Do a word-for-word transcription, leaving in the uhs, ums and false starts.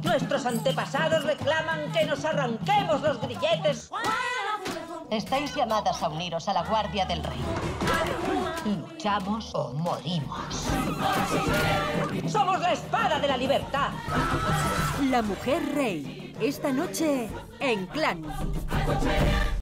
Nuestros antepasados reclaman que nos arranquemos los grilletes. Estáis llamadas a uniros a la Guardia del Rey. Luchamos o morimos. ¡Somos la espada de la libertad! La mujer rey. Esta noche en Clan.